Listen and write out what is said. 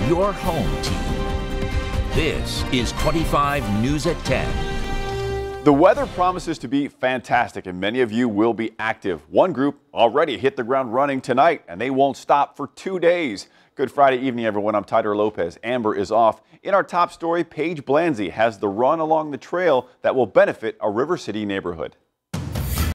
your home team. This is 25 News at 10. The weather promises to be fantastic, and many of you will be active. One group already hit the ground running tonight, and they won't stop for 2 days. Good Friday evening, everyone. I'm Tyler Lopez. Amber is off. In our top story, Paige Blanzy has the run along the trail that will benefit a River City neighborhood.